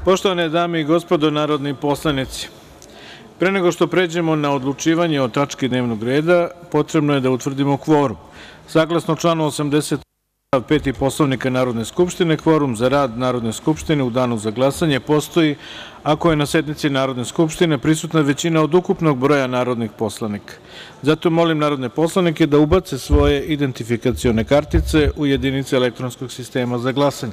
Poštovane dame i gospodo narodni poslanici, pre nego što pređemo na odlučivanje o tački dnevnog reda, potrebno je da utvrdimo kvorum. Saglasno članu 80. stav 5. Poslovnika Narodne skupštine, kvorum za rad Narodne skupštine u danu za glasanje postoji ako je na sednici Narodne skupštine prisutna većina od ukupnog broja narodnih poslanika. Zato molim narodne poslanike da ubace svoje identifikacione kartice u jedinice elektronskog sistema za glasanje.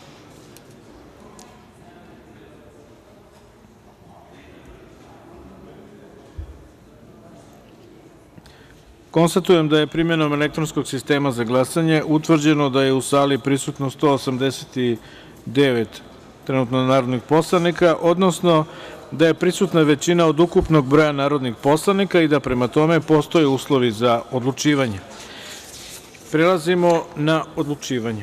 Konstatujem da je primenom elektronskog sistema za glasanje utvrđeno da je u sali prisutno 189 trenutno narodnih poslanika, odnosno da je prisutna većina od ukupnog broja narodnih poslanika i da prema tome postoje uslovi za odlučivanje. Prelazimo na odlučivanje.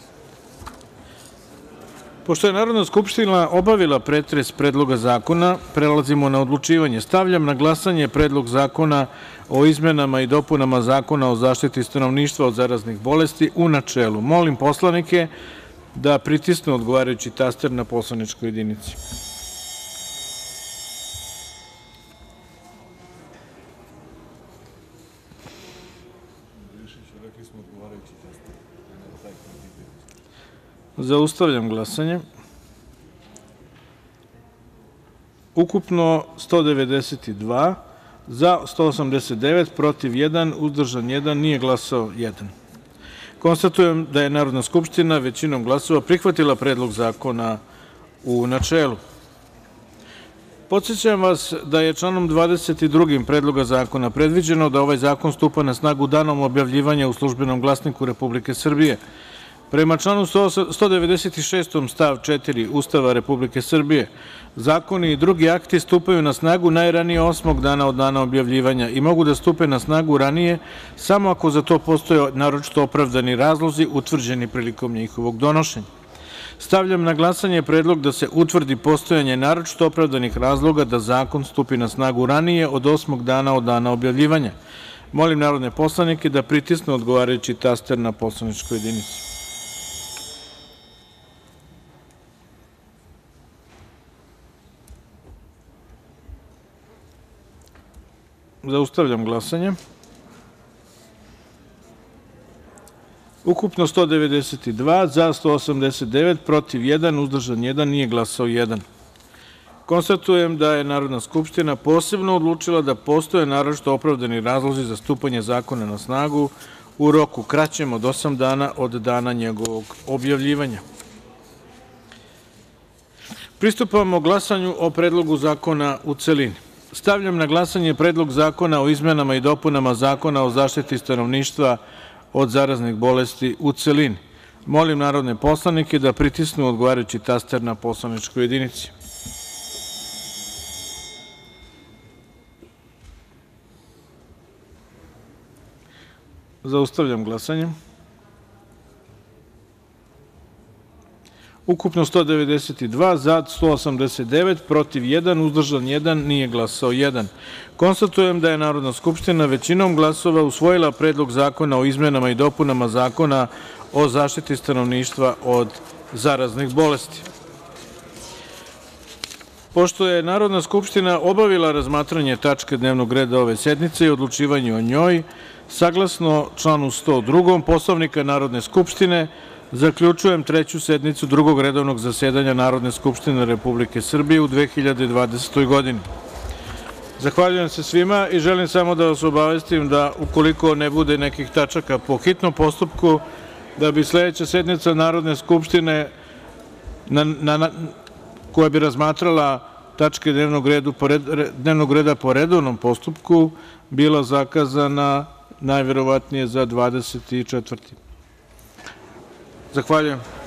Pošto je Narodna skupština obavila pretres Predloga zakona, prelazimo na odlučivanje. Stavljam na glasanje Predlog zakona o izmenama i dopunama Zakona o zaštiti stanovništva od zaraznih bolesti u načelu. Molim poslanike da pritisnu odgovarajući taster na poslaničkoj jedinici. Zaustavljam glasanje. Ukupno 192, za 189, protiv 1, uzdržan 1, nije glasao 1. Konstatujem da je Narodna skupština većinom glasova prihvatila Predlog zakona u načelu. Podsećam vas da je članom 22. Predloga zakona predviđeno da ovaj zakon stupa na snagu danom objavljivanja u Službenom glasniku Republike Srbije. Prema članu 196. stav 4. Ustava Republike Srbije, zakoni i drugi akti stupaju na snagu najranije 8. dana od dana objavljivanja i mogu da stupe na snagu ranije samo ako za to postoje naročito opravdani razlozi utvrđeni prilikom njihovog donošenja. Stavljam na glasanje predlog da se utvrdi postojanje naročito opravdanih razloga da zakon stupi na snagu ranije od 8. dana od dana objavljivanja. Molim narodne poslanike da pritisnu odgovarajući taster na poslaničkoj jedinici. Zaustavljam glasanje. Ukupno 192, za 189, protiv 1, uzdržan 1, nije glasao 1. Konstatujem da je Narodna skupština posebno odlučila da postoje naročito opravdani razlozi za stupanje zakona na snagu u roku kraćem od 8 dana od dana njegovog objavljivanja. Pristupamo glasanju o Predlogu zakona u celini. Stavljam na glasanje Predlog zakona o izmenama i dopunama Zakona o zaštiti stanovništva od zaraznih bolesti u celini. Molim narodne poslanike da pritisnu odgovarajući taster na poslaničkoj jedinici. Zaustavljam glasanje. Ukupno 192, za 189, protiv 1, uzdržan 1, nije glasao 1. Konstatujem da je Narodna skupština većinom glasova usvojila Predlog zakona o izmenama i dopunama Zakona o zaštiti stanovništva od zaraznih bolesti. Pošto je Narodna skupština obavila razmatranje tačke dnevnog reda ove sednice i odlučivanje o njoj, saglasno članu 102. Poslovnika Narodne skupštine, zaključujem treću sednicu Drugog redovnog zasedanja Narodne skupštine Republike Srbije u 2020. godini. Zahvaljujem se svima i želim samo da vas obavestim da ukoliko ne bude nekih tačaka po hitnom postupku, da bi sledeća sednica Narodne skupštine koja bi razmatrala tačke dnevnog reda po redovnom postupku bila zakazana najverovatnije za 24. Zahvaljujem.